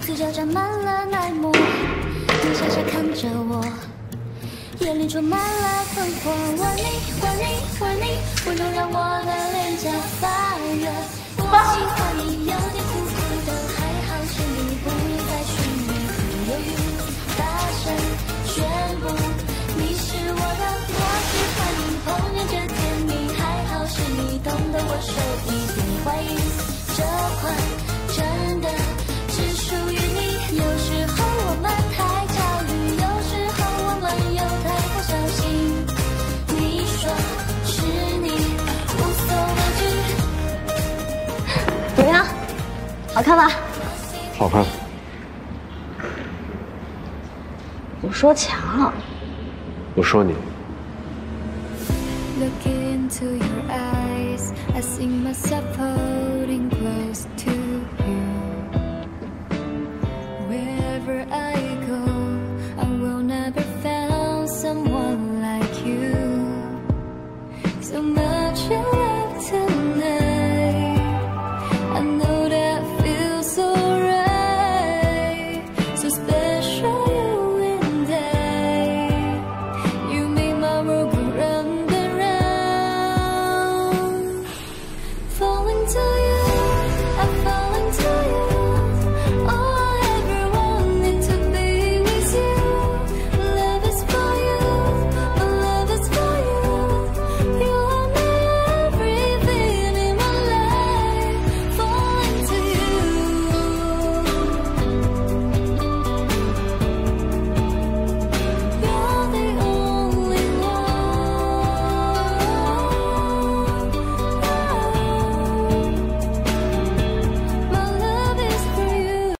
嘴角沾满了奶沫，你傻傻看着我，眼里充满了困惑。问你，问你，问你，温柔让我的脸颊发热。我喜欢你，有点苦苦的，还好是你，不用再寻觅和犹豫，大声宣布你是我的，我喜欢你，碰见这甜蜜，还好是你懂得我手艺，别怀疑，这款真的只属于你。有时候我们太焦虑，有时候我们又太过小心。你说是你无所畏惧。怎么样？好看吧？ 好看。 我说强。 我说你。 Look into your eyes, I see myself holding close to you. Wherever